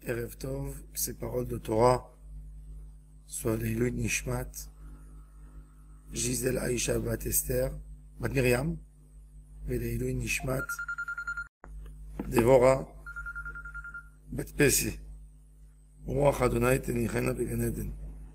Erev Tov, que ces paroles de Torah soient l'Elohim Nishmat, Gisèle Aïcha Bat Esther, Bat Miriam, et l'Elohim Nishmat, Devora, Bat Pesi, Ruach Adonai Tenichena Began Eden.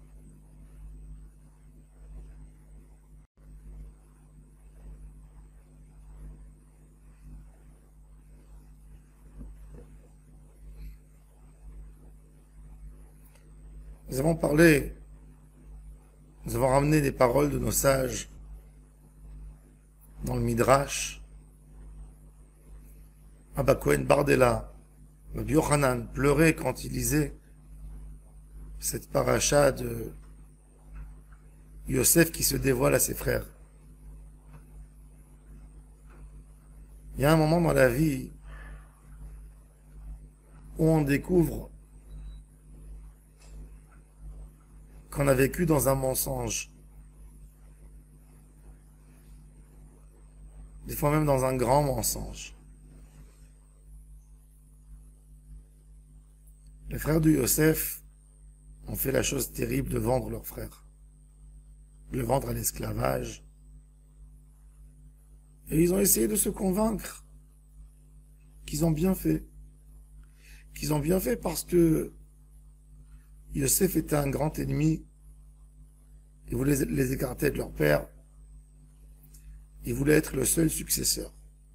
Nous avons parlé, nous avons ramené des paroles de nos sages dans le Midrash. Abba Cohen Bardella, Rabbi Yochanan, pleurait quand il lisait cette paracha de Yosef qui se dévoile à ses frères. Il y a un moment dans la vie où on découvre qu'on a vécu dans un mensonge. Des fois même dans un grand mensonge. Les frères de Yosef ont fait la chose terrible de vendre leur frère. De le vendre à l'esclavage. Et ils ont essayé de se convaincre qu'ils ont bien fait. Qu'ils ont bien fait parce que Yosef était un grand ennemi. Il voulait les écarter de leur père. Il voulait être le seul successeur.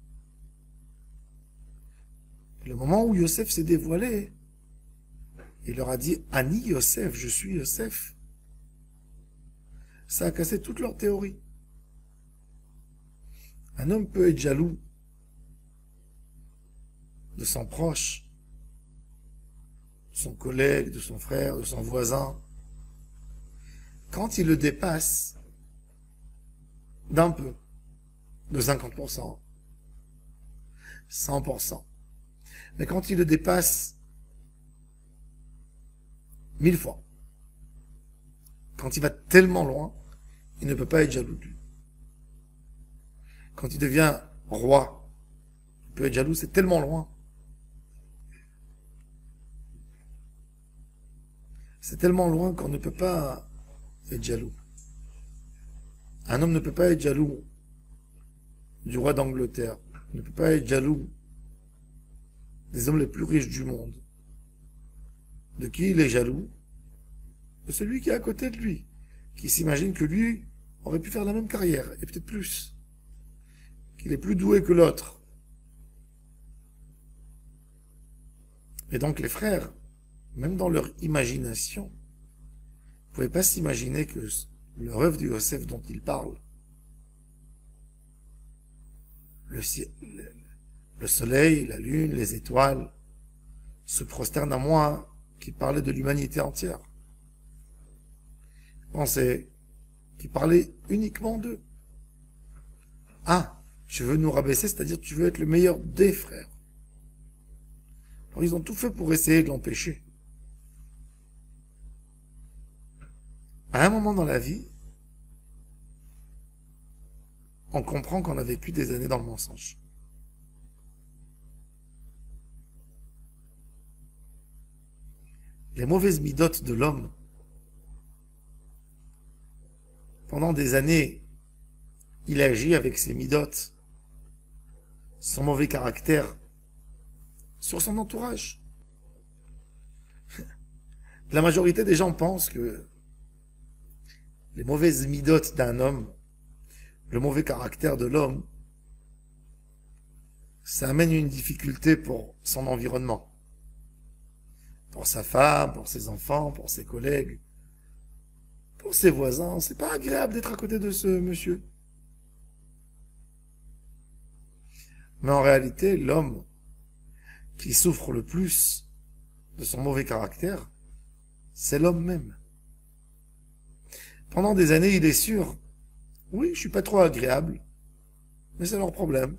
Et le moment où Yosef s'est dévoilé, il leur a dit « Ani Yosef, je suis Yosef ». Ça a cassé toute leur théorie. Un homme peut être jaloux de son proche, de son collègue, de son frère, de son voisin, quand il le dépasse d'un peu, de 50%, 100%. Mais quand il le dépasse 1000 fois, quand il va tellement loin, il ne peut pas être jaloux de lui. Quand il devient roi, il peut être jaloux, c'est tellement loin. C'est tellement loin qu'on ne peut pas être jaloux. Un homme ne peut pas être jaloux du roi d'Angleterre. Il ne peut pas être jaloux des hommes les plus riches du monde. De qui il est jaloux? De celui qui est à côté de lui, qui s'imagine que lui aurait pu faire la même carrière, et peut-être plus. Qu'il est plus doué que l'autre. Et donc les frères, même dans leur imagination, ne pouvaient pas s'imaginer que le rêve de Yosef dont il parle, le soleil, la lune, les étoiles, se prosternent à moi qui parlait de l'humanité entière. Pensez qu'il parlait uniquement d'eux. Ah, tu veux nous rabaisser, c'est-à-dire tu veux être le meilleur des frères. Alors ils ont tout fait pour essayer de l'empêcher. À un moment dans la vie, on comprend qu'on a vécu des années dans le mensonge. Les mauvaises midotes de l'homme, pendant des années, il agit avec ses midotes, son mauvais caractère, sur son entourage. La majorité des gens pensent que les mauvaises midotes d'un homme, le mauvais caractère de l'homme, ça amène une difficulté pour son environnement. Pour sa femme, pour ses enfants, pour ses collègues, pour ses voisins. C'est pas agréable d'être à côté de ce monsieur. Mais en réalité, l'homme qui souffre le plus de son mauvais caractère, c'est l'homme même. Pendant des années, il est sûr, oui, je suis pas trop agréable, mais c'est leur problème.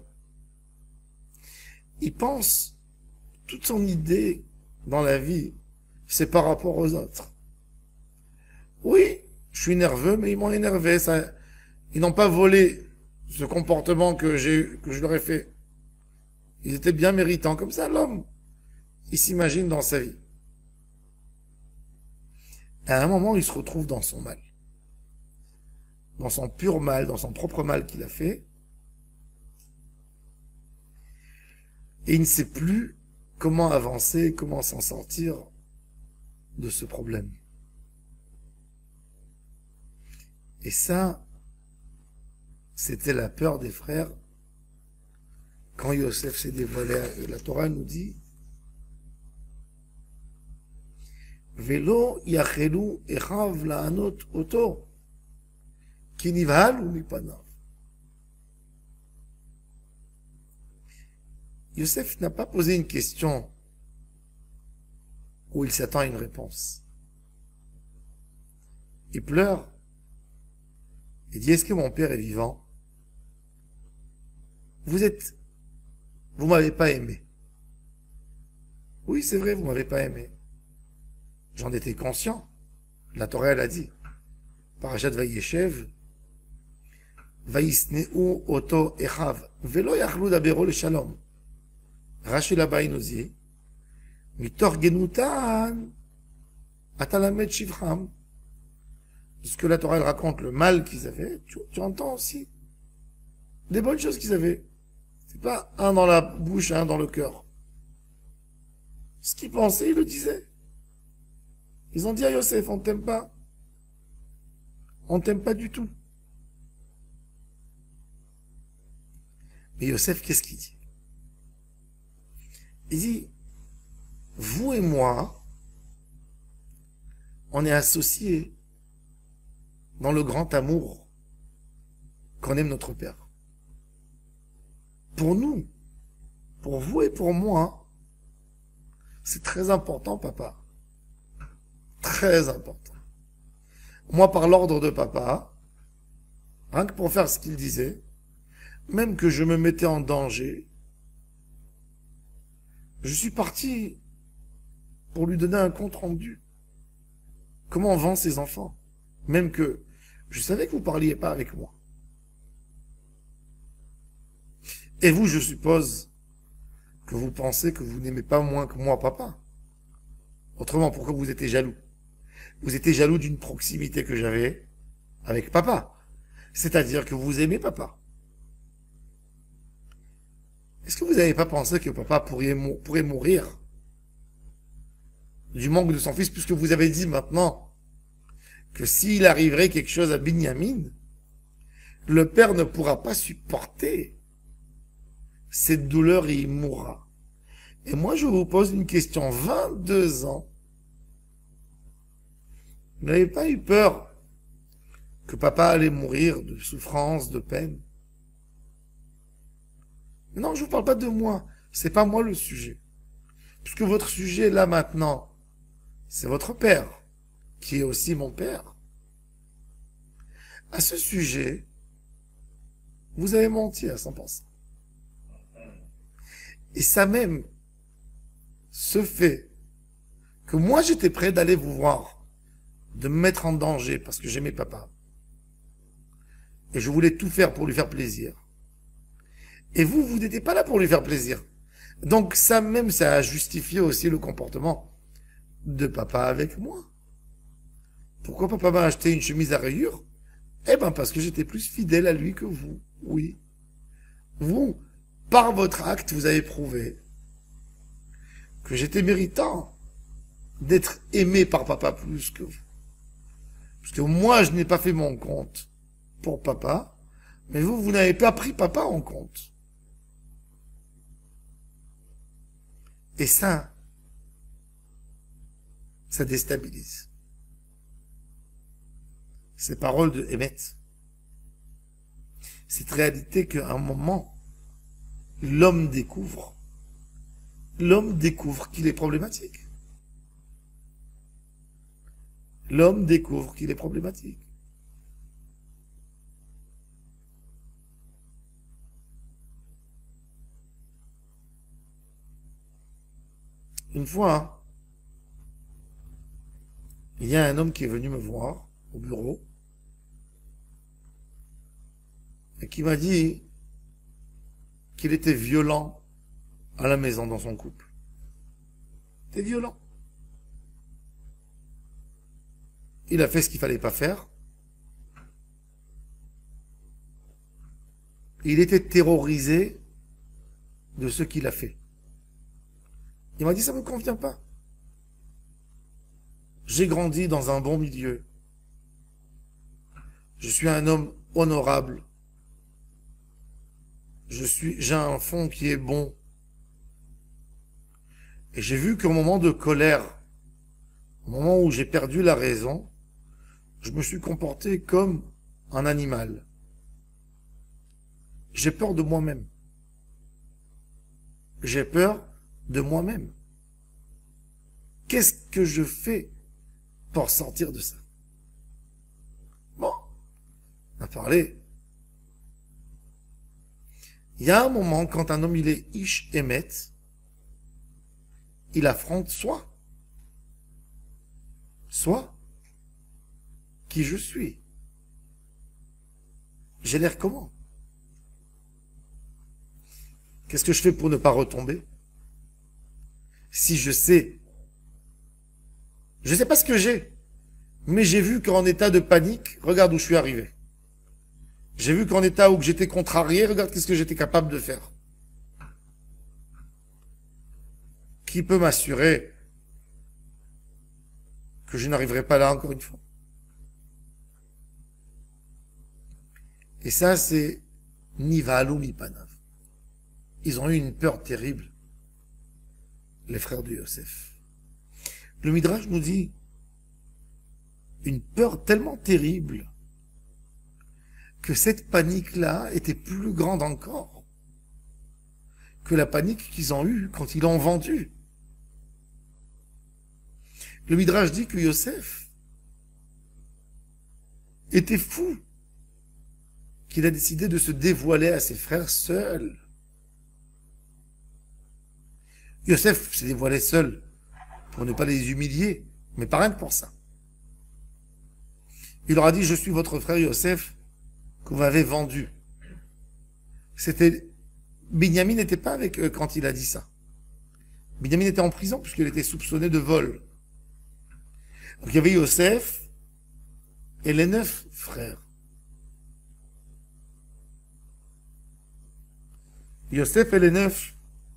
Il pense, toute son idée dans la vie, c'est par rapport aux autres. Oui, je suis nerveux, mais ils m'ont énervé. Ils n'ont pas volé ce comportement que je leur ai fait. Ils étaient bien méritants. Comme ça, l'homme, il s'imagine dans sa vie. À un moment, il se retrouve dans son mal. Dans son pur mal, dans son propre mal qu'il a fait. Et il ne sait plus comment avancer, comment s'en sortir de ce problème. Et ça, c'était la peur des frères. Quand Yosef s'est dévoilé, la Torah nous dit Velo yachelu echav la'anot oto ki nivhalu mipanav. Yosef n'a pas posé une question où il s'attend à une réponse. Il pleure. Il dit, est-ce que mon père est vivant? Vous m'avez pas aimé. Oui, c'est vrai, vous m'avez pas aimé. J'en étais conscient. La Torah, elle a dit. Parashat Vayeshev, Vayisneu oto echav, velo yachlu dabero le shalom. Rashi là-bas, il nous dit, mitor genutan, atalamed shivcham. Ce que la Torah elle raconte, le mal qu'ils avaient, tu entends aussi des bonnes choses qu'ils avaient. C'est pas un dans la bouche, un dans le cœur. Ce qu'ils pensaient, ils le disaient. Ils ont dit à Yosef, on t'aime pas. On t'aime pas du tout. Mais Yosef, qu'est-ce qu'il dit? Il dit, vous et moi, on est associés dans le grand amour qu'on aime notre Père. Pour nous, pour vous et pour moi, c'est très important, papa. Très important. Moi, par l'ordre de papa, rien que pour faire ce qu'il disait, même que je me mettais en danger, je suis parti pour lui donner un compte rendu. Comment on vend ses enfants? Même que je savais que vous parliez pas avec moi. Et vous, je suppose que vous pensez que vous n'aimez pas moins que moi, papa. Autrement, pourquoi vous étiez jaloux? Vous étiez jaloux d'une proximité que j'avais avec papa. C'est-à-dire que vous aimez papa. Est-ce que vous n'avez pas pensé que papa pourrait mourir du manque de son fils, puisque vous avez dit maintenant que s'il arriverait quelque chose à Binyamin, le père ne pourra pas supporter cette douleur et il mourra. Et moi, je vous pose une question. 22 ans. Vous n'avez pas eu peur que papa allait mourir de souffrance, de peine? Non, je vous parle pas de moi. C'est pas moi le sujet. Puisque votre sujet, là, maintenant, c'est votre père, qui est aussi mon père. À ce sujet, vous avez menti à 100%. Et ça même, ce fait que moi j'étais prêt d'aller vous voir, de me mettre en danger parce que j'aimais papa. Et je voulais tout faire pour lui faire plaisir. Et vous n'étiez pas là pour lui faire plaisir. Donc ça même, ça a justifié aussi le comportement de papa avec moi. Pourquoi papa m'a acheté une chemise à rayures? Eh ben parce que j'étais plus fidèle à lui que vous. Oui. Vous, par votre acte, vous avez prouvé que j'étais méritant d'être aimé par papa plus que vous. Parce que moi, je n'ai pas fait mon compte pour papa, mais vous n'avez pas pris papa en compte. Et ça déstabilise. Ces paroles de Emet. Cette réalité qu'à un moment, l'homme découvre qu'il est problématique. L'homme découvre qu'il est problématique. Une fois, il y a un homme qui est venu me voir au bureau et qui m'a dit qu'il était violent à la maison dans son couple. Il était violent. il a fait ce qu'il fallait pas faire. Il était terrorisé de ce qu'il a fait. Il m'a dit, ça me convient pas. J'ai grandi dans un bon milieu. Je suis un homme honorable. J'ai un fond qui est bon. Et j'ai vu qu'au moment de colère, au moment où j'ai perdu la raison, je me suis comporté comme un animal. J'ai peur de moi-même. J'ai peur de moi-même. Qu'est-ce que je fais pour sortir de ça? Bon, on a parlé. Il y a un moment, quand un homme il est ish emet, il affronte soit qui je suis. J'ai l'air comment? Qu'est-ce que je fais pour ne pas retomber? Si je sais pas ce que j'ai, mais j'ai vu qu'en état de panique, regarde où je suis arrivé. J'ai vu qu'en état où j'étais contrarié, regarde qu'est-ce que j'étais capable de faire. Qui peut m'assurer que je n'arriverai pas là encore une fois? Et ça, c'est Nivalou Mipanav. Ils ont eu une peur terrible, les frères de Yosef. Le Midrash nous dit une peur tellement terrible que cette panique-là était plus grande encore que la panique qu'ils ont eue quand ils l'ont vendu. Le Midrash dit que Yosef était fou, qu'il a décidé de se dévoiler à ses frères seul. Yosef s'est dévoilé seul pour ne pas les humilier, mais pas rien que pour ça. Il leur a dit, je suis votre frère Yosef que vous m'avez vendu. Binyamin n'était pas avec eux quand il a dit ça. Binyamin était en prison puisqu'il était soupçonné de vol. Donc il y avait Yosef et les 9 frères. Yosef et les 9.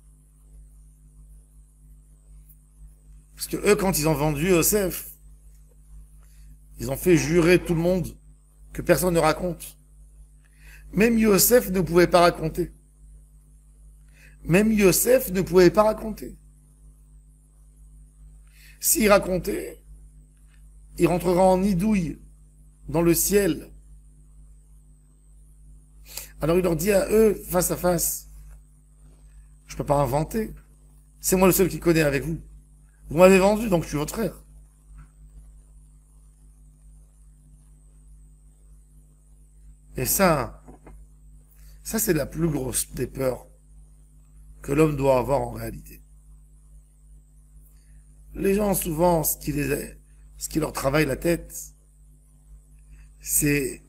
Parce que eux, quand ils ont vendu Yosef, ils ont fait jurer tout le monde que personne ne raconte. Même Yosef ne pouvait pas raconter. Même Yosef ne pouvait pas raconter. S'il racontait, il rentrera en nidouille dans le ciel. Alors il leur dit à eux, face à face, je ne peux pas inventer. C'est moi le seul qui connais avec vous. Vous m'avez vendu, donc je suis votre frère. Et ça c'est la plus grosse des peurs que l'homme doit avoir en réalité. Les gens, souvent, ce qui leur travaille la tête, c'est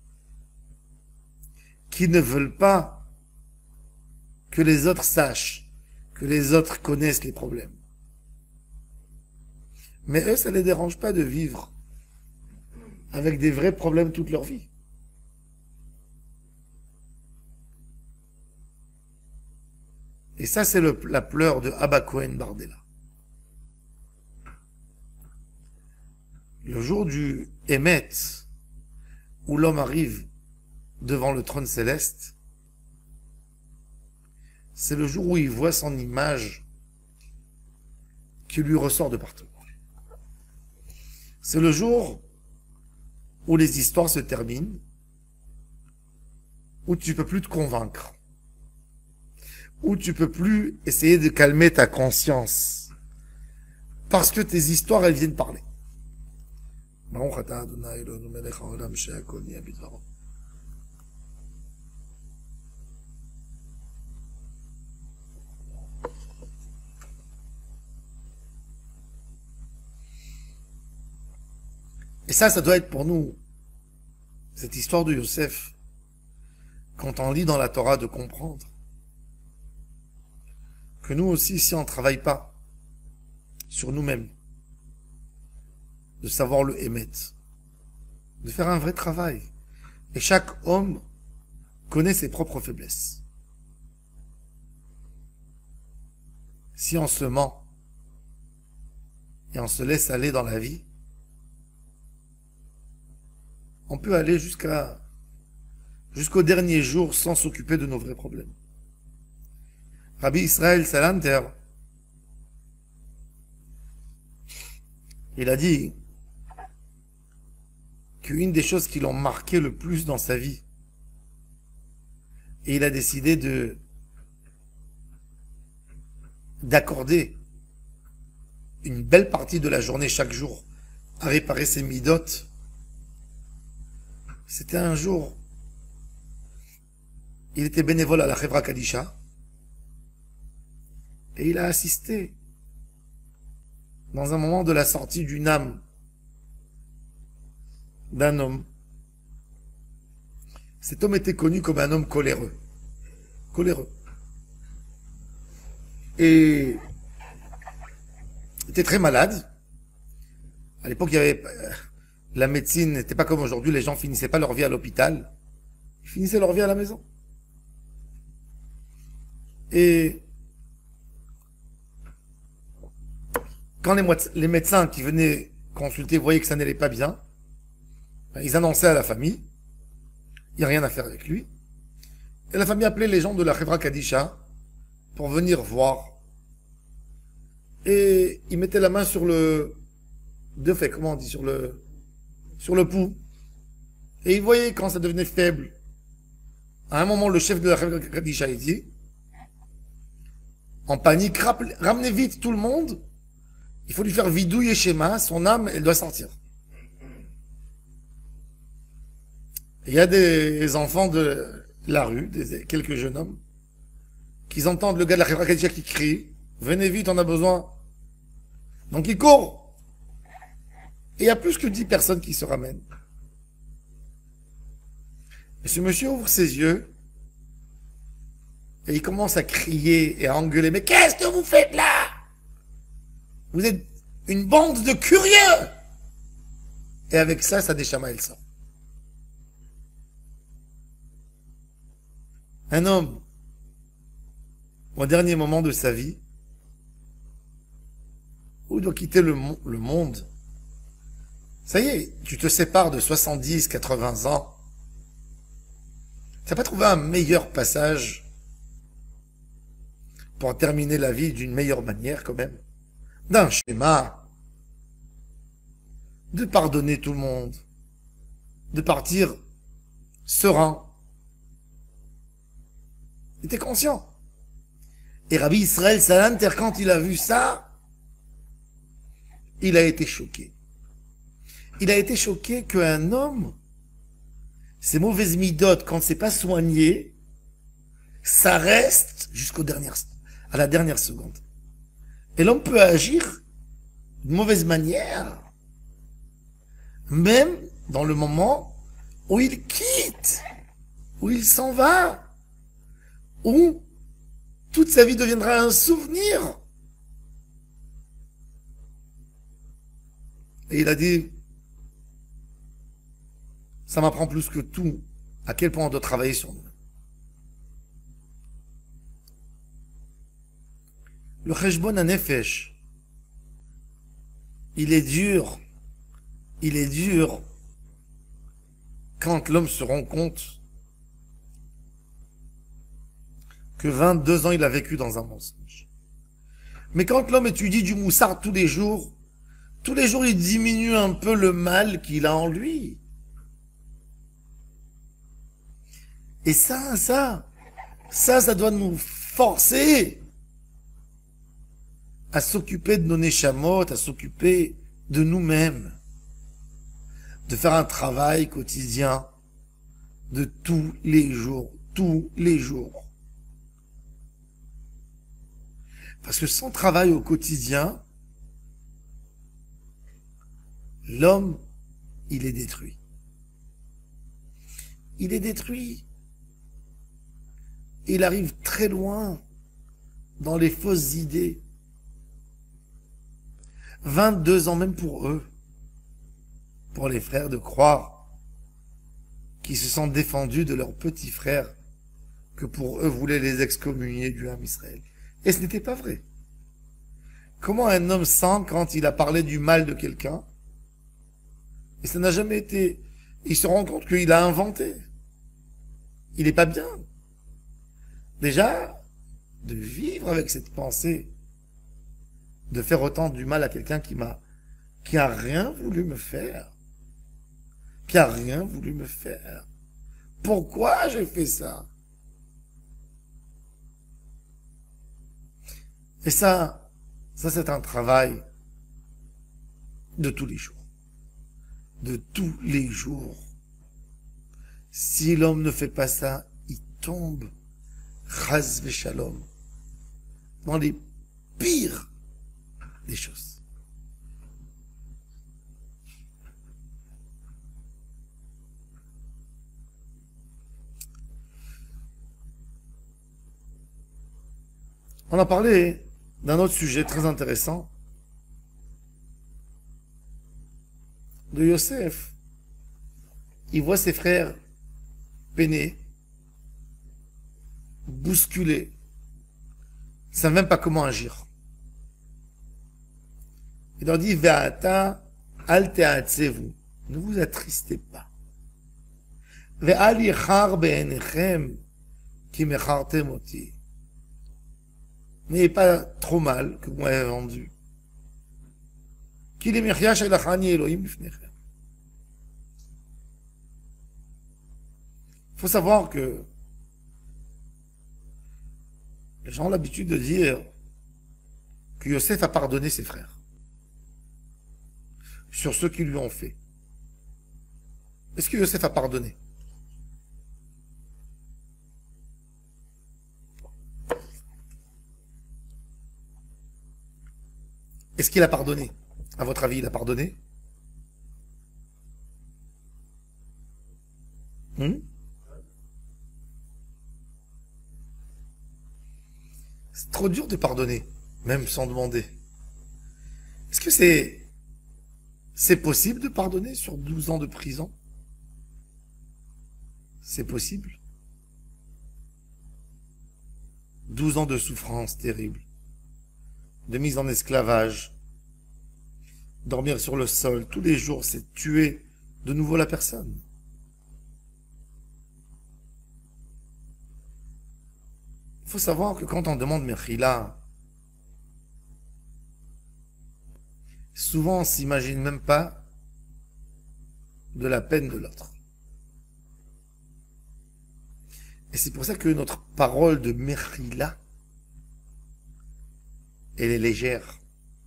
qu'ils ne veulent pas que les autres sachent, que les autres connaissent les problèmes. Mais eux, ça ne les dérange pas de vivre avec des vrais problèmes toute leur vie. Et ça, c'est la pleure de Abba Cohen Bardella. Le jour du Hémet, où l'homme arrive devant le trône céleste, c'est le jour où il voit son image qui lui ressort de partout. C'est le jour où les histoires se terminent, où tu ne peux plus te convaincre, où tu ne peux plus essayer de calmer ta conscience, parce que tes histoires, elles viennent parler. Et ça doit être pour nous, cette histoire de Yosef, quand on lit dans la Torah, de comprendre que nous aussi, si on ne travaille pas sur nous-mêmes, de savoir le émettre, de faire un vrai travail. Et chaque homme connaît ses propres faiblesses. Si on se ment et on se laisse aller dans la vie, on peut aller jusqu'au dernier jour sans s'occuper de nos vrais problèmes. Rabbi Israël Salanter, il a dit qu'une des choses qui l'ont marqué le plus dans sa vie, et il a décidé d'accorder une belle partie de la journée chaque jour à réparer ses midotes. C'était un jour, il était bénévole à la Chevra Kadisha et il a assisté dans un moment de la sortie d'une âme d'un homme. Cet homme était connu comme un homme coléreux. Coléreux. Et il était très malade. À l'époque, la médecine n'était pas comme aujourd'hui. Les gens finissaient pas leur vie à l'hôpital. Ils finissaient leur vie à la maison. Et quand les médecins qui venaient consulter voyaient que ça n'allait pas bien, ils annonçaient à la famille, il n'y a rien à faire avec lui. Et la famille appelait les gens de la Chevra Kadisha pour venir voir. Et ils mettaient la main sur comment on dit, sur le pouls. Et ils voyaient quand ça devenait faible. À un moment, le chef de la Chevra Kadisha, il dit, en panique, ramenez vite tout le monde. Il faut lui faire vidouiller schéma, son âme, elle doit sortir. Il y a des enfants de la rue, quelques jeunes hommes, qui entendent le gars de la Chevra Kadisha qui crie, venez vite, on a besoin. Donc ils courent. Et il y a plus que 10 personnes qui se ramènent. Et ce monsieur ouvre ses yeux, et il commence à crier et à engueuler, mais qu'est-ce que vous faites là? Vous êtes une bande de curieux! Et avec ça, ça déchamaille ça. Un homme, au dernier moment de sa vie, où il doit quitter le monde, ça y est, tu te sépares de 70, 80 ans. Tu n'as pas trouvé un meilleur passage pour terminer la vie d'une meilleure manière quand même? D'un schéma, de pardonner tout le monde, de partir serein. Il était conscient. Et Rabbi Israël Salanter, quand il a vu ça, il a été choqué. Il a été choqué qu'un homme, ses mauvaises midotes, quand c'est pas soigné, ça reste à la dernière seconde. Et l'homme peut agir de mauvaise manière, même dans le moment où il quitte, où il s'en va, où toute sa vie deviendra un souvenir. Et il a dit, ça m'apprend plus que tout, à quel point on doit travailler sur nous. Le cheshbon hanefesh, il est dur quand l'homme se rend compte que 22 ans il a vécu dans un mensonge. Mais quand l'homme étudie du moussard tous les jours il diminue un peu le mal qu'il a en lui. Et ça doit nous forcer à s'occuper de nos neshamot, à s'occuper de nous-mêmes, de faire un travail quotidien de tous les jours. Parce que sans travail au quotidien, l'homme, il est détruit. Il est détruit. Il arrive très loin dans les fausses idées. 22 ans même pour eux, pour les frères, de croire qui se sont défendus de leurs petits frères que pour eux voulaient les excommunier du Ham Israël. Et ce n'était pas vrai. Comment un homme sent quand il a parlé du mal de quelqu'un et ça n'a jamais été... Il se rend compte qu'il a inventé. Il n'est pas bien. Déjà, de vivre avec cette pensée, de faire autant du mal à quelqu'un qui a rien voulu me faire, qui a rien voulu me faire. Pourquoi j'ai fait ça? Et ça c'est un travail de tous les jours. De tous les jours. Si l'homme ne fait pas ça, il tombe, chas v'shalom, dans les pires des choses. On a parlé d'un autre sujet très intéressant, de Yosef. Il voit ses frères peinés, bousculés, ne savent même pas comment agir. Il leur dit, Ve'ata al te'atzevu, ne vous attristez pas. Ve'al yichar be'enechem ki mechartem oti. N'ayez pas trop mal que vous m'avez vendu. Ki li mechya shelachani Elohim lifnechem. Il faut savoir que les gens ont l'habitude de dire que Yosef a pardonné ses frères sur ce qu'ils lui ont fait. Est-ce que Yosef a pardonné? Est-ce qu'il a pardonné? À votre avis, il a pardonné? C'est trop dur de pardonner, même sans demander. Est-ce que c'est possible de pardonner sur 12 ans de prison? C'est possible. 12 ans de souffrance terrible, de mise en esclavage, dormir sur le sol, tous les jours, c'est tuer de nouveau la personne. Il faut savoir que quand on demande Mechila, souvent on s'imagine même pas de la peine de l'autre. Et c'est pour ça que notre parole de Mechila, elle est légère.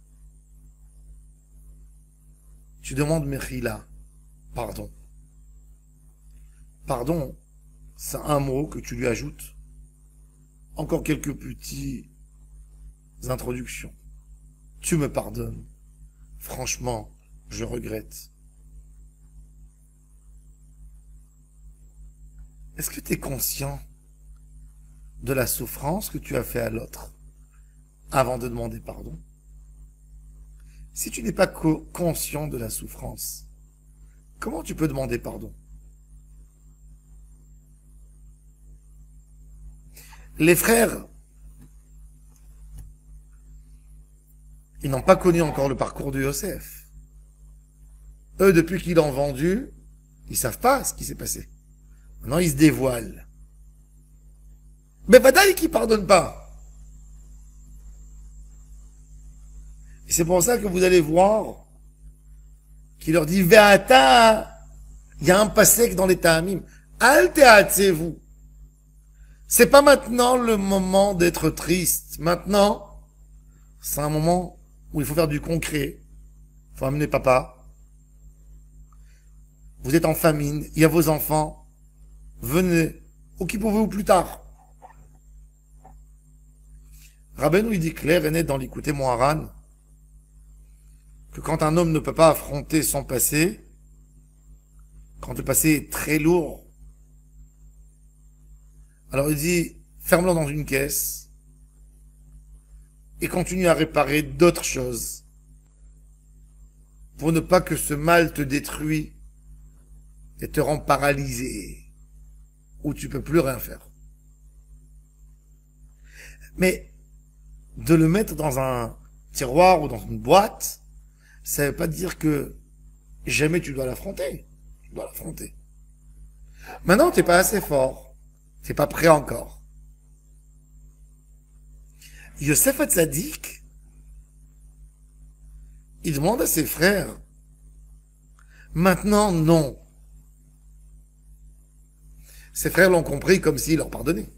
Tu demandes Mechila, pardon. Pardon, c'est un mot que tu lui ajoutes. Encore quelques petites introductions. Tu me pardonnes. Franchement, je regrette. Est-ce que tu es conscient de la souffrance que tu as fait à l'autre avant de demander pardon? Si tu n'es pas conscient de la souffrance, comment tu peux demander pardon? Les frères, ils n'ont pas connu encore le parcours de Yosef. Eux, depuis qu'ils l'ont vendu, ils savent pas ce qui s'est passé. Maintenant, ils se dévoilent. Mais Vadaï qui pardonne pas. Et c'est pour ça que vous allez voir qu'il leur dit Ve'ata, il y a un passé dans les Ta'amim. Al te'atzevou. C'est pas maintenant le moment d'être triste. Maintenant, c'est un moment où il faut faire du concret. Il faut amener papa. Vous êtes en famine, il y a vos enfants. Venez, occupez-vous plus tard. Rabbeinu, il dit clair et net dans l'Écouté Moharan que quand un homme ne peut pas affronter son passé, quand le passé est très lourd, alors il dit, ferme-le dans une caisse et continue à réparer d'autres choses pour ne pas que ce mal te détruise et te rend paralysé, où tu peux plus rien faire. Mais de le mettre dans un tiroir ou dans une boîte, ça ne veut pas dire que jamais tu dois l'affronter. Tu dois l'affronter. Maintenant, tu n'es pas assez fort. Tu n'es pas prêt encore. Yosef Hatzadik, il demande à ses frères, maintenant, non. Ses frères l'ont compris comme s'il leur pardonnait.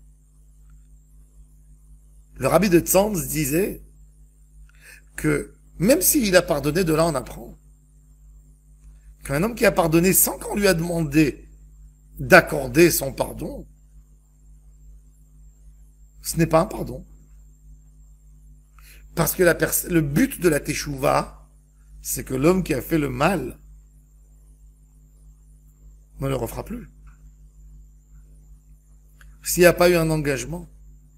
Le rabbi de Tzanz disait que même s'il a pardonné, de là on apprend qu'un homme qui a pardonné sans qu'on lui a demandé d'accorder son pardon, ce n'est pas un pardon. Parce que le but de la teshuva, c'est que l'homme qui a fait le mal ne le refera plus. S'il n'y a pas eu un engagement,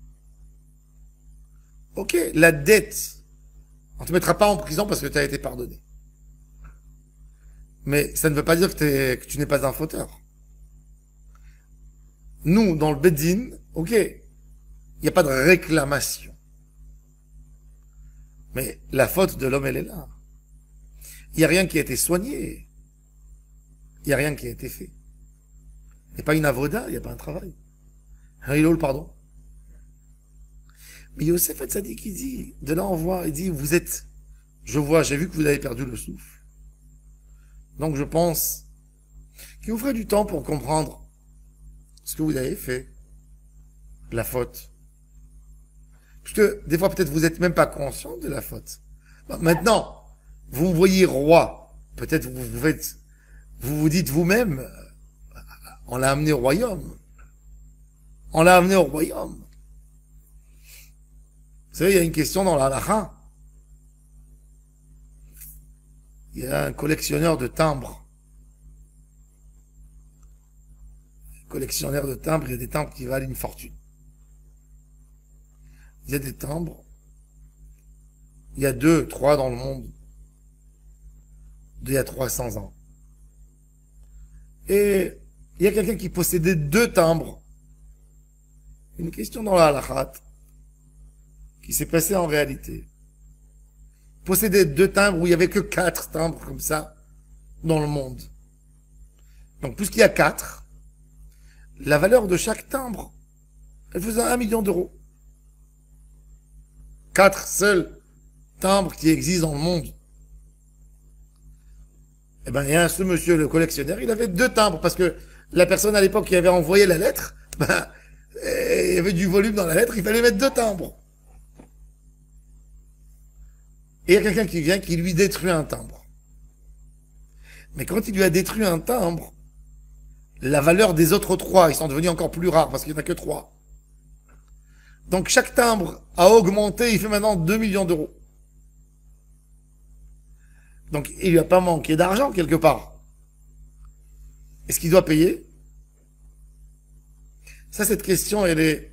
ok, la dette, on ne te mettra pas en prison parce que tu as été pardonné. Mais ça ne veut pas dire que tu n'es pas un fauteur. Nous, dans le Beddin, ok, il n'y a pas de réclamation. Mais la faute de l'homme, elle est là. Il n'y a rien qui a été soigné. Il n'y a rien qui a été fait. Il n'y a pas une avoda, il n'y a pas un travail. Un pardon. Mais Yosef Hatzadik, il dit, de là on voit, il dit, vous êtes, j'ai vu que vous avez perdu le souffle. Donc je pense qu'il vous ferait du temps pour comprendre ce que vous avez fait, la faute. Parce que des fois peut-être vous n'êtes même pas conscient de la faute. Bon, maintenant, vous me voyez roi, peut-être vous vous dites vous-même, on l'a amené au royaume. On l'a amené au royaume. Vous savez, il y a une question dans la halakha. Il y a un collectionneur de timbres. Collectionneur de timbres, il y a des timbres qui valent une fortune. Il y a des timbres. Il y a 2, 3 dans le monde. Il y a 300 ans. Et il y a quelqu'un qui possédait 2 timbres. Une question dans la halakha qui s'est passée en réalité. Possédait 2 timbres où il n'y avait que 4 timbres comme ça dans le monde. Donc puisqu'il y a 4, la valeur de chaque timbre, elle faisait 1 million d'euros. 4 seuls timbres qui existent dans le monde. Eh ben, il y a ce monsieur, le collectionneur, il avait 2 timbres parce que la personne à l'époque qui avait envoyé la lettre, ben, il y avait du volume dans la lettre, il fallait mettre 2 timbres. Et il y a quelqu'un qui vient qui lui détruit un timbre. Mais quand il lui a détruit un timbre, la valeur des autres 3, ils sont devenus encore plus rares parce qu'il n'y en a que 3. Donc chaque timbre a augmenté, il fait maintenant 2 millions d'euros. Donc il lui a pas manqué d'argent quelque part. Est-ce qu'il doit payer? Ça, cette question, elle est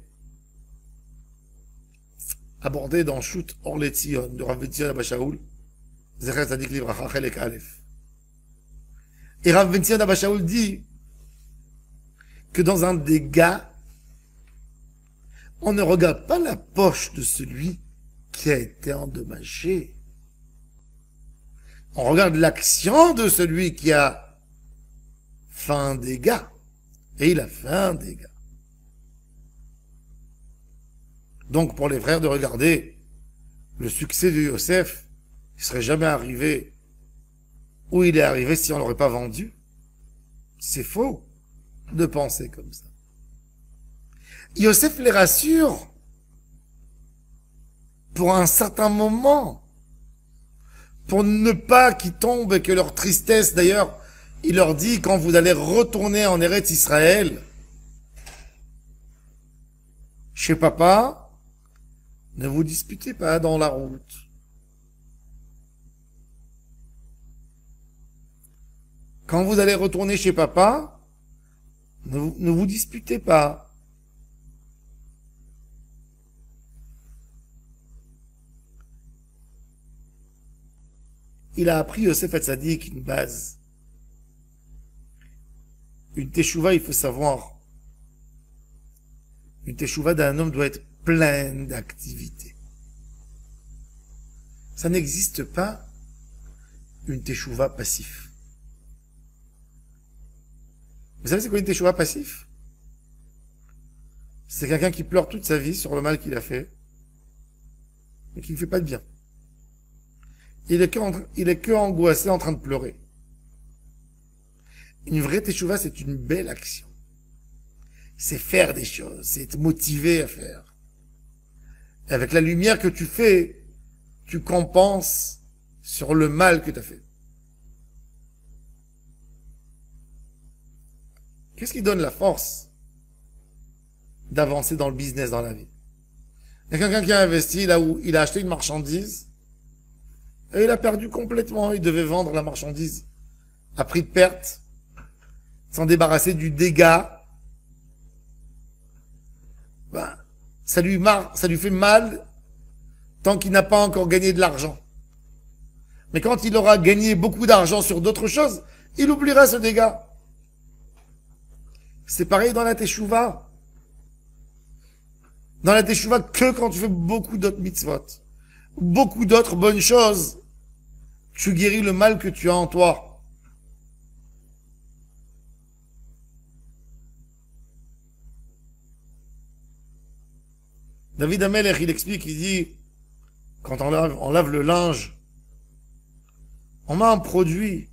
abordée dans Shoot Orletzion de Rav Ben Zion Abba Shaul, Zecher Tzadik Livracha Chelek Aleph. Et Rav Ben Zion Abba Shaul dit que dans un dégât, on ne regarde pas la poche de celui qui a été endommagé. On regarde l'action de celui qui a fait un dégât. Et il a fait un dégât. Donc pour les frères de regarder le succès de Yosef, il ne serait jamais arrivé où il est arrivé si on ne l'aurait pas vendu. C'est faux de penser comme ça. Yosef les rassure pour un certain moment, pour ne pas qu'ils tombent et que leur tristesse, d'ailleurs, il leur dit quand vous allez retourner en Eretz Israël, chez papa, ne vous disputez pas dans la route. Quand vous allez retourner chez papa, ne vous disputez pas. Il a appris Yosef Hatzadik une base. Une teshuva, il faut savoir, une teshuva d'un homme doit être pleine d'activité. Ça n'existe pas une teshuva passif. Vous savez c'est quoi une teshuva passif? C'est quelqu'un qui pleure toute sa vie sur le mal qu'il a fait, mais qui ne fait pas de bien. Il est que angoissé en train de pleurer. Une vraie teshuva, c'est une belle action. C'est faire des choses, c'est être motivé à faire. Et avec la lumière que tu fais, tu compenses sur le mal que tu as fait. Qu'est-ce qui donne la force d'avancer dans le business dans la vie? Il y a quelqu'un qui a investi là où il a acheté une marchandise et il a perdu complètement. Il devait vendre la marchandise à prix de perte, s'en débarrasser du dégât. Ben, ça lui fait mal tant qu'il n'a pas encore gagné de l'argent. Mais quand il aura gagné beaucoup d'argent sur d'autres choses, il oubliera ce dégât. C'est pareil dans la teshuva. Dans la teshuva, que quand tu fais beaucoup d'autres mitzvot, beaucoup d'autres bonnes choses, tu guéris le mal que tu as en toi. David Amelech, il explique, il dit, quand on lave le linge, on met un produit.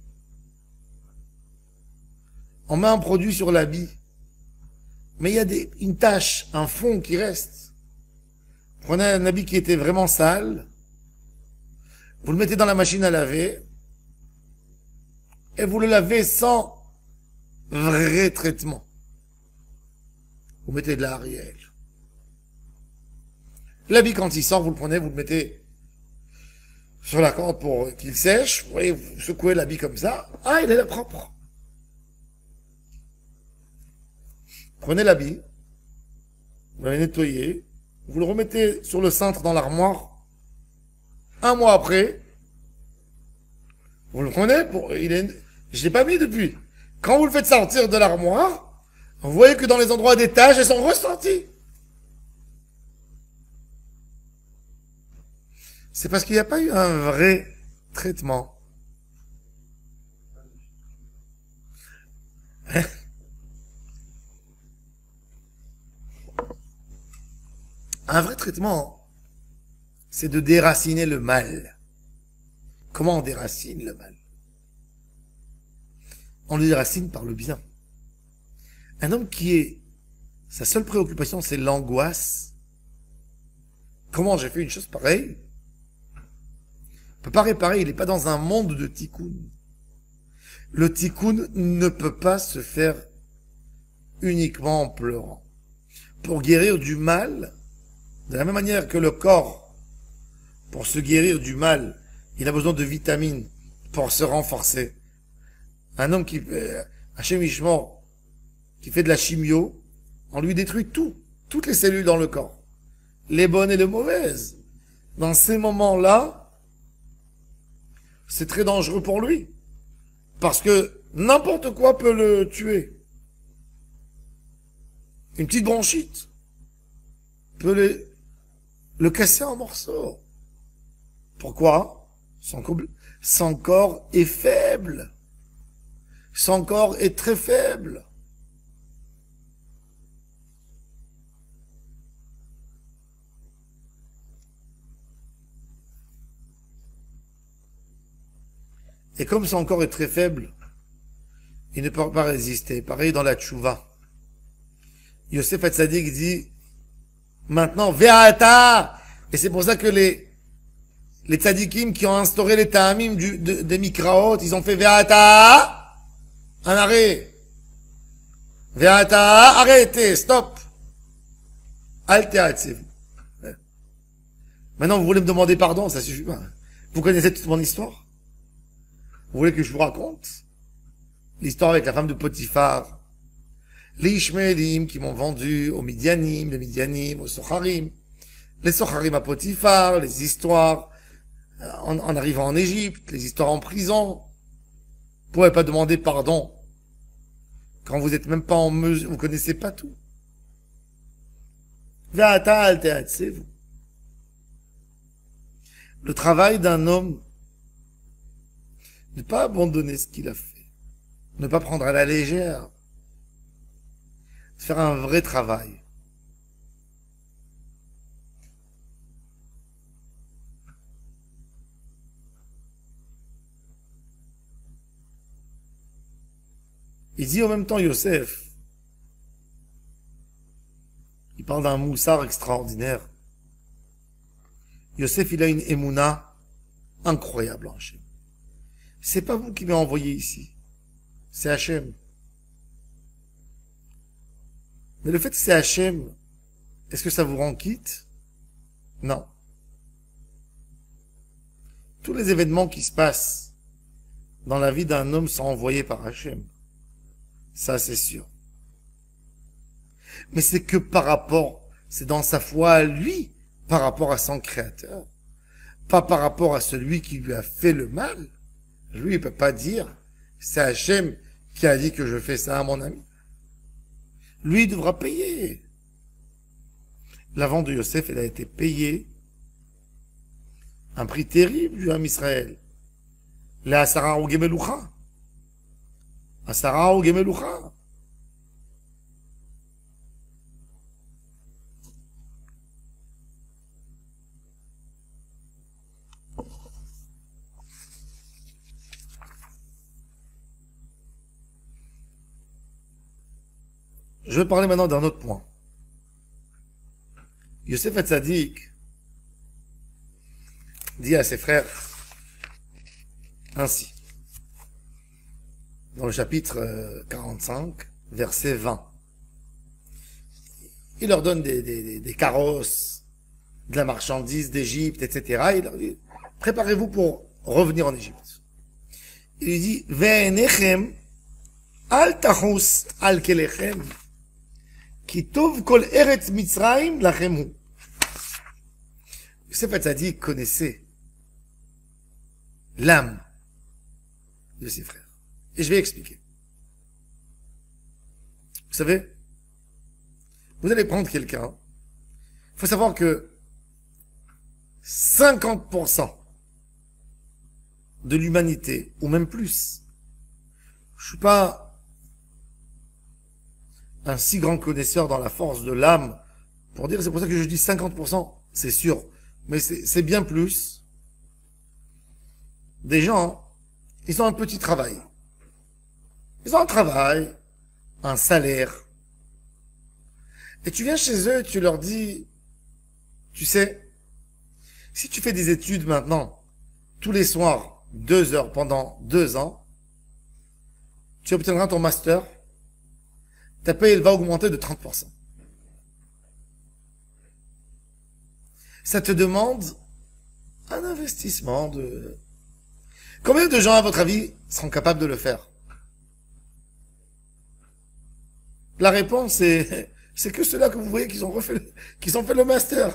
On met un produit sur l'habit. Mais il y a une tache, un fond qui reste. Prenez un habit qui était vraiment sale, vous le mettez dans la machine à laver, et vous le lavez sans vrai traitement. Vous mettez de l'Ariel. L'habit, quand il sort, vous le prenez, vous le mettez sur la corde pour qu'il sèche. Vous voyez, vous secouez l'habit comme ça. Ah, il est propre. Prenez l'habit, vous l'avez nettoyé, vous le remettez sur le cintre dans l'armoire. Un mois après, vous le prenez, je l'ai pas mis depuis. Quand vous le faites sortir de l'armoire, vous voyez que dans les endroits des taches, elles sont ressenties. C'est parce qu'il n'y a pas eu un vrai traitement. Un vrai traitement, c'est de déraciner le mal. Comment on déracine le mal? On le déracine par le bien. Un homme sa seule préoccupation, c'est l'angoisse. Comment j'ai fait une chose pareille? Il peut pas réparer, il n'est pas dans un monde de tikkun. Le tikkun ne peut pas se faire uniquement en pleurant. Pour guérir du mal, de la même manière que le corps, pour se guérir du mal, il a besoin de vitamines pour se renforcer. Un homme Hachem Ishmor, qui fait de la chimio, on lui détruit toutes les cellules dans le corps, les bonnes et les mauvaises. Dans ces moments-là, c'est très dangereux pour lui, parce que n'importe quoi peut le tuer. Une petite bronchite peut le casser en morceaux. Pourquoi? Son corps est faible. Son corps est très faible. Et comme son corps est très faible, il ne peut pas résister. Pareil dans la tchouva. Yosef Hatzadik dit, maintenant, Ve'ata! Et c'est pour ça que les tzadikim qui ont instauré les ta'amim des mikraot, ils ont fait Ve'ata! Un arrêt. Ve'ata! Arrêtez, stop! Altéatsez-vous. Maintenant, vous voulez me demander pardon, ça suffit pas. Vous connaissez toute mon histoire? Vous voulez que je vous raconte l'histoire avec la femme de Potiphar, les Ishmaélim qui m'ont vendu aux Midianim, les Midianim, aux Socharim, les Socharim à Potiphar, les histoires en arrivant en Égypte, les histoires en prison. Vous pouvez pas demander pardon quand vous n'êtes même pas en mesure, vous connaissez pas tout. Le travail d'un homme, ne pas abandonner ce qu'il a fait, ne pas prendre à la légère, faire un vrai travail. Il dit en même temps Yosef, il parle d'un moussard extraordinaire. Yosef, il a une émouna incroyable en Hachem. C'est pas vous qui m'avez envoyé ici, c'est Hachem. Mais le fait que c'est Hachem, est-ce que ça vous rend quitte? Non. Tous les événements qui se passent dans la vie d'un homme sont envoyés par Hachem. Ça, c'est sûr. Mais c'est que par rapport, c'est dans sa foi à lui, par rapport à son créateur. Pas par rapport à celui qui lui a fait le mal. Lui, il peut pas dire, c'est Hachem qui a dit que je fais ça à mon ami. Lui, il devra payer. La vente de Yosef, elle a été payée un prix terrible du Ham Israël. La Asara ou Gemelucha. Asara ou Gemelucha. Je vais parler maintenant d'un autre point. Yosef Hatzadik dit à ses frères ainsi, dans le chapitre 45, verset 20. Il leur donne des carrosses, de la marchandise d'Égypte, etc. Il leur dit, préparez-vous pour revenir en Égypte. Il lui dit, Ve'enechem al tachus al kelechem ki tov kol eretz Mitzrayim lachem hu. Yosef Hatzadik connaissait l'âme de ses frères. Et je vais expliquer. Vous savez, vous allez prendre quelqu'un, il faut savoir que 50% de l'humanité, ou même plus, je suis pas un si grand connaisseur dans la force de l'âme pour dire, c'est pour ça que je dis 50%, c'est sûr, mais c'est bien plus. Des gens, ils ont un petit travail. Ils ont un travail, un salaire. Et tu viens chez eux et tu leur dis, tu sais, si tu fais des études maintenant, tous les soirs, 2 heures pendant 2 ans, tu obtiendras ton master, ta paye, elle va augmenter de 30%. Ça te demande un investissement de... Combien de gens, à votre avis, seront capables de le faire? La réponse est, c'est que ceux-là que vous voyez qui ont fait le master.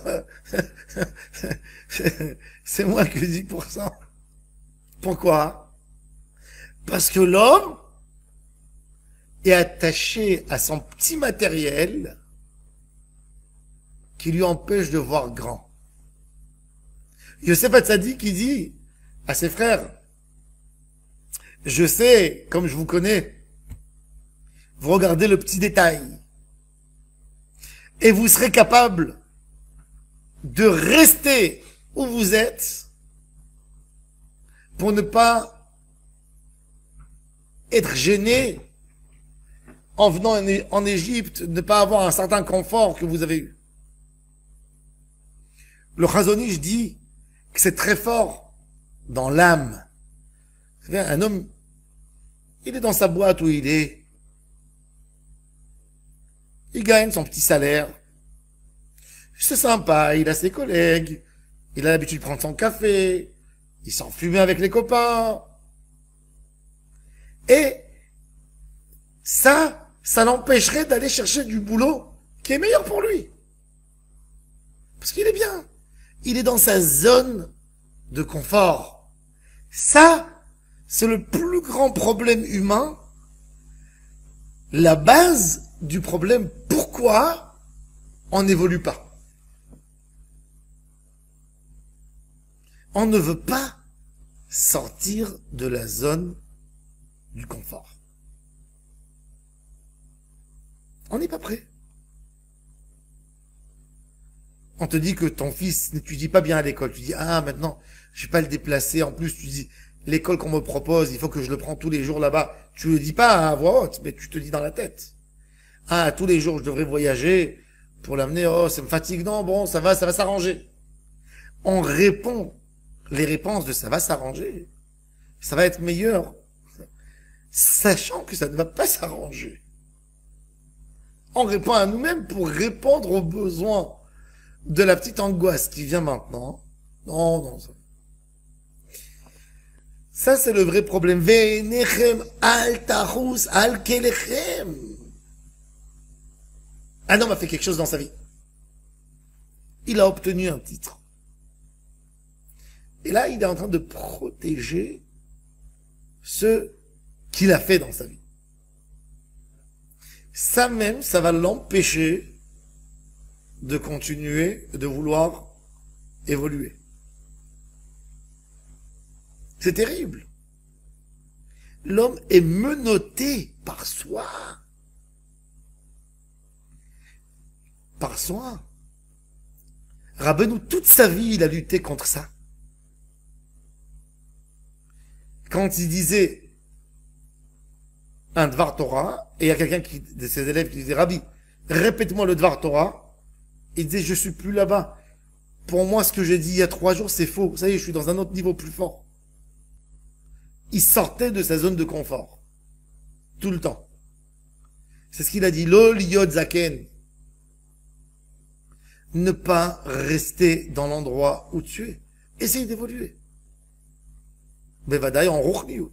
C'est moins que 10%. Pourquoi? Parce que l'homme est attaché à son petit matériel qui lui empêche de voir grand. Yosef Hatzadik qui dit à ses frères, je sais, comme je vous connais, vous regardez le petit détail et vous serez capable de rester où vous êtes pour ne pas être gêné en venant en Égypte, ne pas avoir un certain confort que vous avez eu. Le Chazon Ish dit que c'est très fort dans l'âme. Vous savez, un homme, il est dans sa boîte où il est. Il gagne son petit salaire. C'est sympa, il a ses collègues. Il a l'habitude de prendre son café. Il s'en fume avec les copains. Et ça l'empêcherait d'aller chercher du boulot qui est meilleur pour lui. Parce qu'il est bien. Il est dans sa zone de confort. Ça, c'est le plus grand problème humain la base du problème, pourquoi on n'évolue pas. On ne veut pas sortir de la zone du confort. On n'est pas prêt. On te dit que ton fils n'étudie pas bien à l'école. Tu dis, ah, maintenant, je vais pas le déplacer. En plus, tu dis, l'école qu'on me propose, il faut que je le prends tous les jours là-bas. Tu le dis pas à voix haute, mais tu te dis dans la tête. Ah, tous les jours, je devrais voyager pour l'amener. Oh, ça me fatigue. Non, bon, ça va s'arranger. On répond les réponses de ça va s'arranger. Ça va être meilleur. Sachant que ça ne va pas s'arranger. On répond à nous-mêmes pour répondre aux besoins de la petite angoisse qui vient maintenant. Non, non, ça c'est le vrai problème. Ve'enechem al tahus al kelechem. Un homme a fait quelque chose dans sa vie. Il a obtenu un titre. Et là, il est en train de protéger ce qu'il a fait dans sa vie. Ça même, ça va l'empêcher de continuer, de vouloir évoluer. C'est terrible. L'homme est menotté par soi. Par soi. Rabbeinu, toute sa vie, il a lutté contre ça. Quand il disait un Dvar Torah, et il y a quelqu'un de ses élèves qui disait, Rabbi, répète-moi le Dvar Torah, il disait, je suis plus là-bas. Pour moi, ce que j'ai dit il y a 3 jours, c'est faux. Ça y est, je suis dans un autre niveau plus fort. Il sortait de sa zone de confort. Tout le temps. C'est ce qu'il a dit. Lo liot zaken. Ne pas rester dans l'endroit où tu es. Essaye d'évoluer. Mais va d'ailleurs en ruchniout.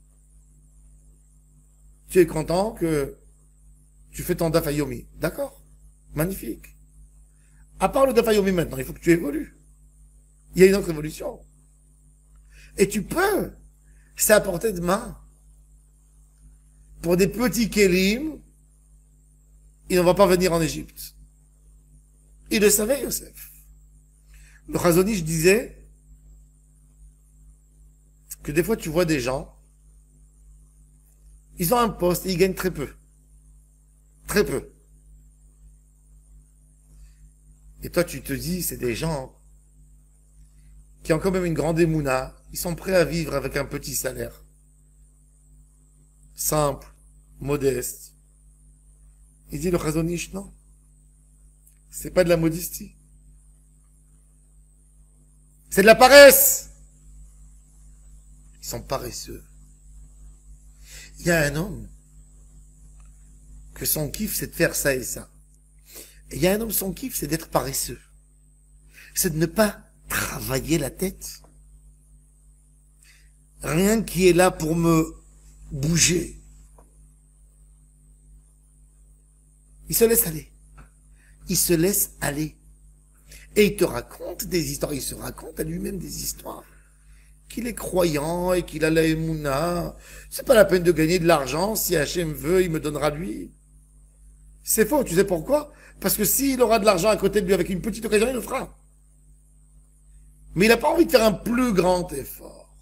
Tu es content que tu fais ton daf yomi. D'accord. Magnifique. À part le daf yomi maintenant, il faut que tu évolues. Il y a une autre évolution. Et tu peux. C'est à portée de main. Pour des petits kélim, il ne va pas venir en Égypte. Il le savait, Yosef. Le Chazon Ish disait que des fois tu vois des gens, ils ont un poste et ils gagnent très peu. Très peu. Et toi tu te dis, c'est des gens qui ont quand même une grande émouna, ils sont prêts à vivre avec un petit salaire. Simple, modeste. Il dit le Chazon Ish, non. C'est pas de la modestie. C'est de la paresse. Ils sont paresseux. Il y a un homme que son kiff c'est de faire ça et ça. Et il y a un homme son kiff c'est d'être paresseux. C'est de ne pas travailler la tête. Rien qui est là pour me bouger. Il se laisse aller. Il se laisse aller. Et il te raconte des histoires. Il se raconte à lui-même des histoires. Qu'il est croyant et qu'il a la émouna. C'est pas la peine de gagner de l'argent. Si Hachem veut, il me donnera lui. C'est faux. Tu sais pourquoi? Parce que s'il aura de l'argent à côté de lui avec une petite occasion, il le fera. Mais il n'a pas envie de faire un plus grand effort.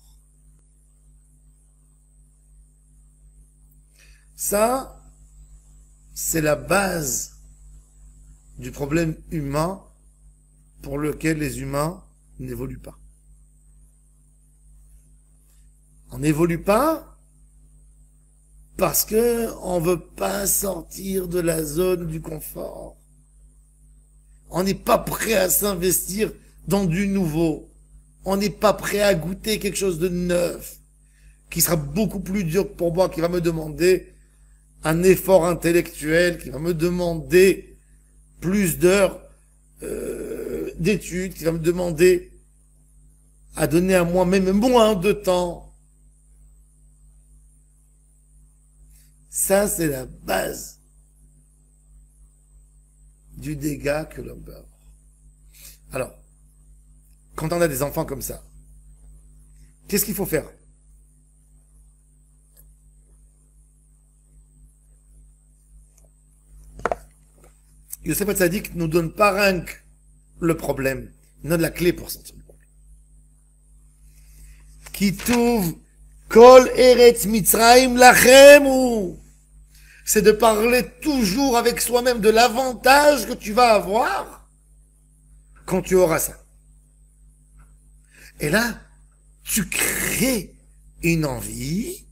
Ça, c'est la base du problème humain pour lequel les humains n'évoluent pas. On n'évolue pas parce que on veut pas sortir de la zone du confort. On n'est pas prêt à s'investir dans du nouveau. On n'est pas prêt à goûter quelque chose de neuf, qui sera beaucoup plus dur pour moi, qui va me demander un effort intellectuel, qui va me demander plus d'heures d'études, qui va me demander à donner à moi-même moins de temps. Ça, c'est la base du dégât que l'homme peut avoir. Alors, quand on a des enfants comme ça, qu'est-ce qu'il faut faire? Yosef Hatzadik ne nous donne pas rien que le problème, il nous donne la clé pour sortir du problème. Kitouv kol eretz mitzrayim lachem ou. C'est de parler toujours avec soi-même de l'avantage que tu vas avoir quand tu auras ça. Et là, tu crées une envie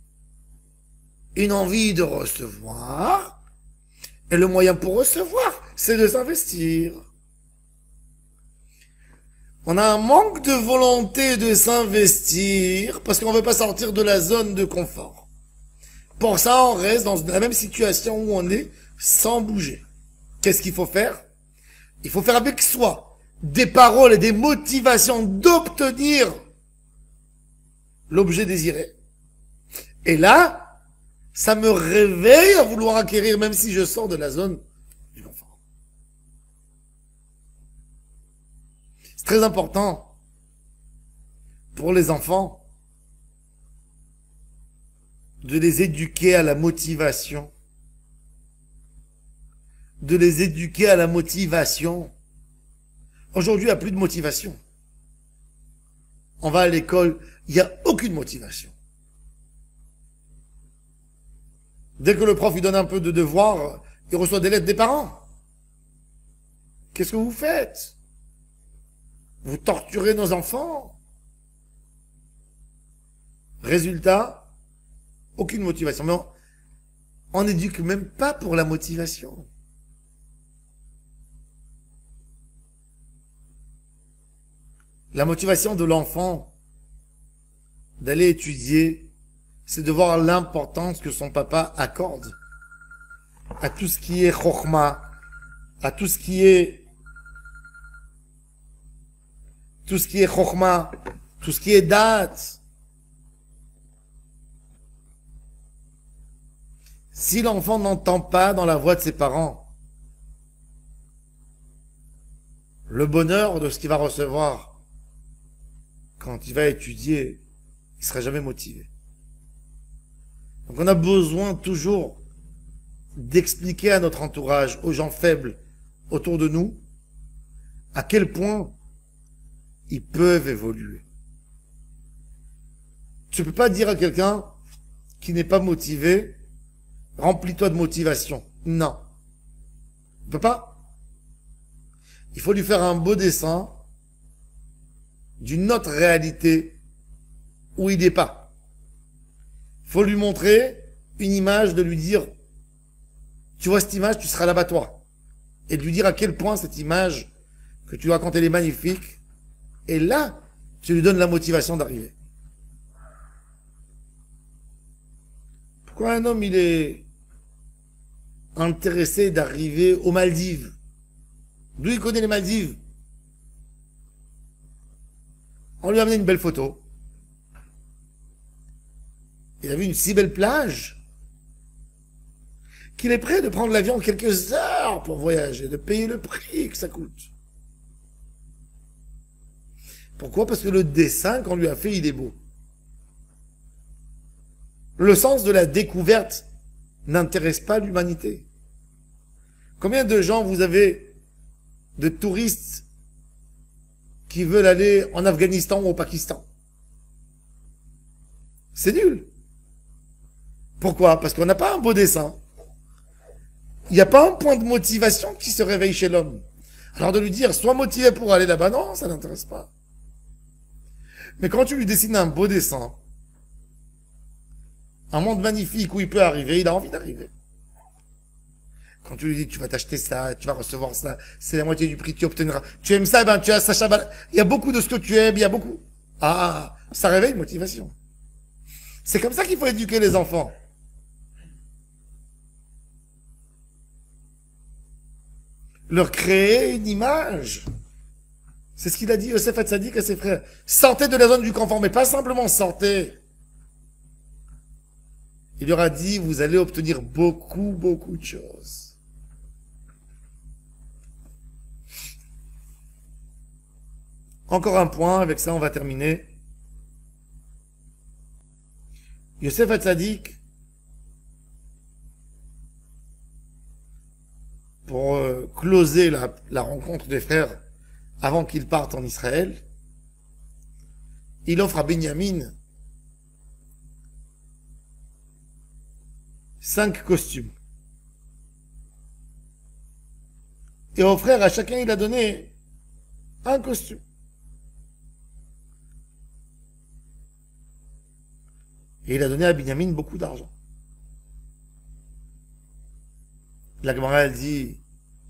de recevoir, et le moyen pour recevoir, c'est de s'investir. On a un manque de volonté de s'investir parce qu'on ne veut pas sortir de la zone de confort. Pour ça, on reste dans la même situation où on est sans bouger. Qu'est-ce qu'il faut faire? Il faut faire avec soi des paroles et des motivations d'obtenir l'objet désiré. Et là, ça me réveille à vouloir acquérir même si je sors de la zone du confort. C'est très important pour les enfants de les éduquer à la motivation. De les éduquer à la motivation. Aujourd'hui, il n'y a plus de motivation. On va à l'école, il n'y a aucune motivation. Dès que le prof lui donne un peu de devoir, il reçoit des lettres des parents. Qu'est-ce que vous faites? Vous torturez nos enfants. Résultat, aucune motivation. Mais on n'éduque même pas pour la motivation. La motivation de l'enfant d'aller étudier, c'est de voir l'importance que son papa accorde à tout ce qui est chokhma, à tout ce qui est chokhma, tout ce qui est date. Si l'enfant n'entend pas dans la voix de ses parents le bonheur de ce qu'il va recevoir quand il va étudier, il ne sera jamais motivé. Donc on a besoin toujours d'expliquer à notre entourage, aux gens faibles autour de nous, à quel point ils peuvent évoluer. Tu ne peux pas dire à quelqu'un qui n'est pas motivé, remplis-toi de motivation. Non. Tu ne peux pas. Il faut lui faire un beau dessin d'une autre réalité où il n'est pas. Il faut lui montrer une image, de lui dire, tu vois cette image, tu seras là-bas toi. Et de lui dire à quel point cette image que tu racontes, elle est magnifique. Et là, tu lui donnes la motivation d'arriver. Pourquoi un homme, il est intéressé d'arriver aux Maldives? D'où il connaît les Maldives? On lui a amené une belle photo. Il a vu une si belle plage qu'il est prêt de prendre l'avion quelques heures pour voyager, de payer le prix que ça coûte. Pourquoi? Parce que le dessin qu'on lui a fait, il est beau. Le sens de la découverte n'intéresse pas l'humanité. Combien de gens vous avez de touristes qui veulent aller en Afghanistan ou au Pakistan? C'est nul. Pourquoi? Parce qu'on n'a pas un beau dessin. Il n'y a pas un point de motivation qui se réveille chez l'homme. Alors de lui dire, sois motivé pour aller là-bas, non, ça n'intéresse pas. Mais quand tu lui dessines un beau dessin, un monde magnifique où il peut arriver, il a envie d'arriver. Quand tu lui dis, tu vas t'acheter ça, tu vas recevoir ça, c'est la moitié du prix que tu obtiendras. Tu aimes ça, ben tu as Sacha Baron. Il y a beaucoup de ce que tu aimes, il y a beaucoup. Ah, ça réveille une motivation. C'est comme ça qu'il faut éduquer les enfants. Leur créer une image. C'est ce qu'il a dit Yosef Hatzadik à ses frères. Sortez de la zone du confort, mais pas simplement sortez. Il leur a dit, vous allez obtenir beaucoup, beaucoup de choses. Encore un point, avec ça on va terminer. Yosef Hatzadik, pour clore closer la rencontre des frères avant qu'ils partent en Israël, il offre à Binyamin 5 costumes. Et aux frères, à chacun, il a donné un costume. Et il a donné à Binyamin beaucoup d'argent. La Gemara, elle dit,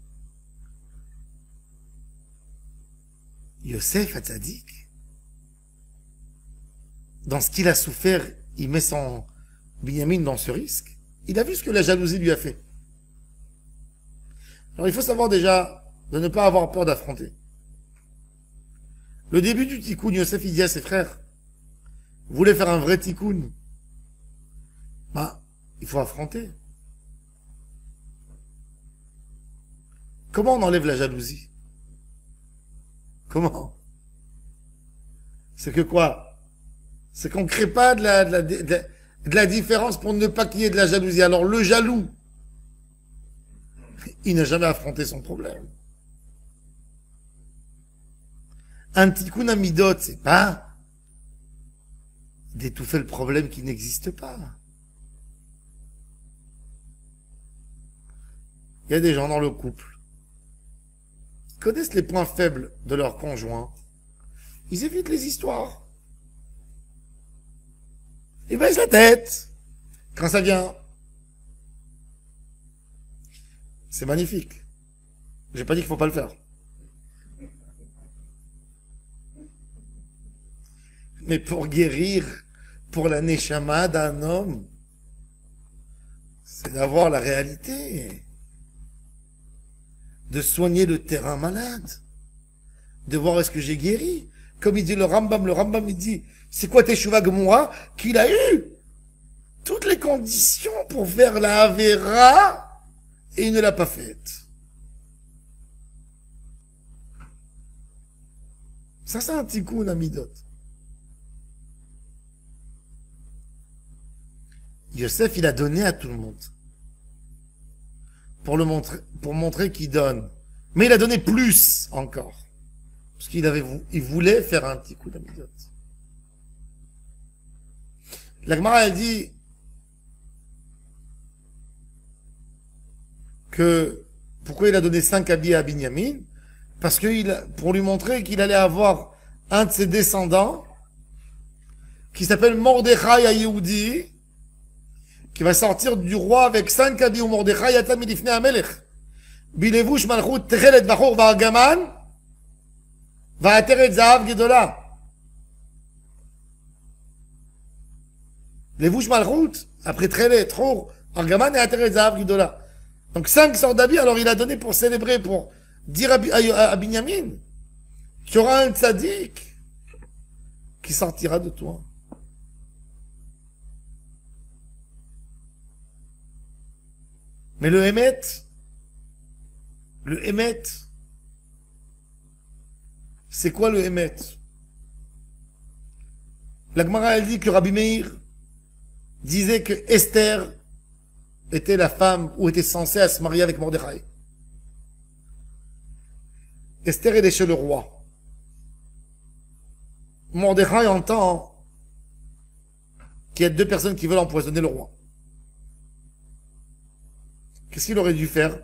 Yosef Hatzadik, dans ce qu'il a souffert, il met son Binyamin dans ce risque. Il a vu ce que la jalousie lui a fait. Alors il faut savoir déjà de ne pas avoir peur d'affronter. Le début du tikkun, Yosef il dit à ses frères, vous voulez faire un vrai tikkun, bah, il faut affronter. Comment on enlève la jalousie? Comment? C'est que quoi? C'est qu'on ne crée pas de la différence pour ne pas qu'il y ait de la jalousie. Alors le jaloux, il n'a jamais affronté son problème. Un tikkun amidot, c'est pas d'étouffer le problème qui n'existe pas. Il y a des gens dans le couple qui connaissent les points faibles de leur conjoint. Ils évitent les histoires. Ils baissent la tête quand ça vient. C'est magnifique. J'ai pas dit qu'il faut pas le faire. Mais pour guérir, pour la neshama d'un homme, c'est d'avoir la réalité. De soigner le terrain malade. De voir est-ce que j'ai guéri. Comme il dit le Rambam il dit, c'est quoi Teshuva Gemura? Qu'il a eu toutes les conditions pour faire la Avera et il ne l'a pas faite. Ça, c'est un tikkun amidot. Yosef, il a donné à tout le monde. Pour montrer qu'il donne. Mais il a donné plus encore. Parce il voulait faire un tikkun amidot. La Gemara, elle dit que pourquoi il a donné 5 habits à Binyamin? Parce que pour lui montrer qu'il allait avoir un de ses descendants qui s'appelle Mordechai HaYehudi, qui va sortir du roi avec 5 habits au Mordechai Yatam Midifnei HaMelech. Bilevush Malchut Techelet Vachor Vargaman Va'ateret Zahav Gedola. Levush Malchut, après Techelet, Chor, Vargaman et Ateret Zahav Gedola. Donc 5 sortes d'habits, alors il a donné pour célébrer, pour dire à Binyamin qu'il y aura un tzaddik qui sortira de toi. Mais le Hémet, c'est quoi le Hémet? La Gemara, elle dit que Rabbi Meir disait que Esther était la femme ou était censée à se marier avec Mordechai. Esther, elle est chez le roi. Mordechai entend qu'il y a 2 personnes qui veulent empoisonner le roi. Qu'est-ce qu'il aurait dû faire?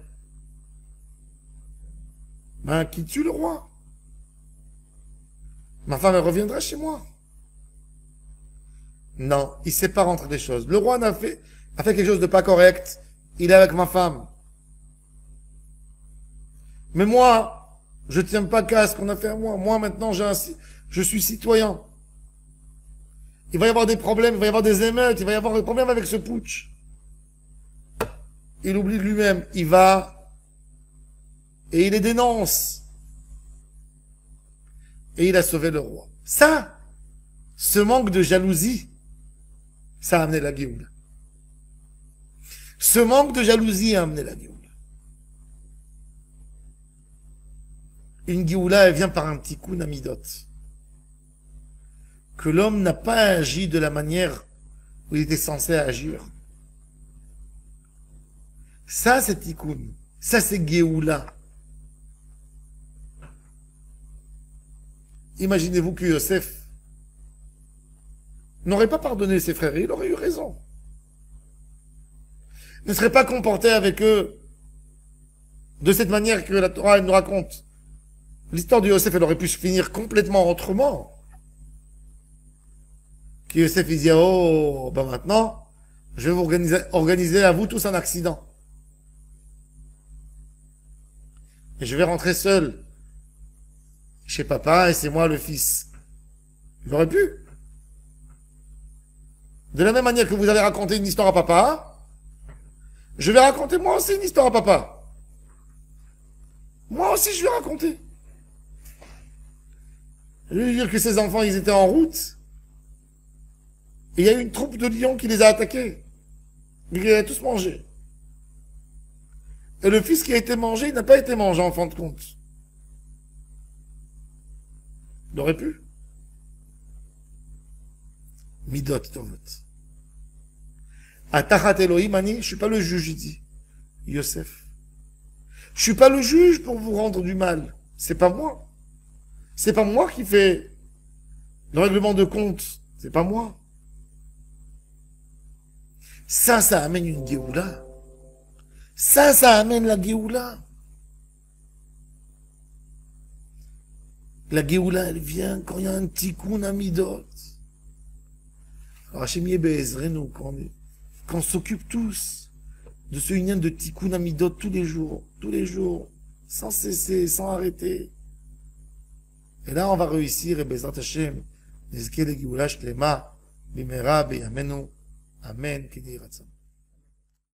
Ben, qui tue le roi? Ma femme, elle reviendra chez moi. Non, il sépare entre des choses. Le roi a fait quelque chose de pas correct. Il est avec ma femme. Mais moi, je tiens pas qu'à ce qu'on a fait à moi. Moi, maintenant, je suis citoyen. Il va y avoir des problèmes, il va y avoir des émeutes, il va y avoir des problèmes avec ce putsch. Il oublie lui-même, il va et il les dénonce. Et il a sauvé le roi. Ça, ce manque de jalousie, ça a amené la Géoula. Ce manque de jalousie a amené la Géoula. Une Géoula, elle vient par un tikkun amidot. Que l'homme n'a pas agi de la manière où il était censé agir. Ça, c'est tikkun. Ça, c'est Géoula. Imaginez-vous que Yosef n'aurait pas pardonné ses frères, il aurait eu raison. Ne serait pas comporté avec eux de cette manière que la Torah nous raconte. L'histoire de Yosef, elle aurait pu se finir complètement autrement. Que Yosef, il dit, oh, ben maintenant, je vais vous organiser à vous tous un accident. Et je vais rentrer seul chez papa et c'est moi le fils. Il aurait pu. De la même manière que vous avez raconté une histoire à papa, je vais raconter moi aussi une histoire à papa. Moi aussi je vais raconter. Je vais lui dire que ses enfants, ils étaient en route. Et il y a eu une troupe de lions qui les a attaqués. Mais ils les a tous mangés. Et le fils qui a été mangé, il n'a pas été mangé en fin de compte. Il aurait pu. Midot Tovot. Atachat Elohim, Ani, je suis pas le juge, il dit. Yosef. Je suis pas le juge pour vous rendre du mal. C'est pas moi. C'est pas moi qui fais le règlement de compte. C'est pas moi. Ça amène une Géoula. Ça amène la Géoula. La Géoula, elle vient quand il y a un tikkun amidot. Alors Hachem Yebezrenu, quand on s'occupe tous de ce union de tikkun amidot tous les jours, sans cesser, sans arrêter. Et là, on va réussir, et Bezrat Hashem, Nizke le Géoula Shlema, Bimera, Beyamenu, Amen, Kedi Ratzon.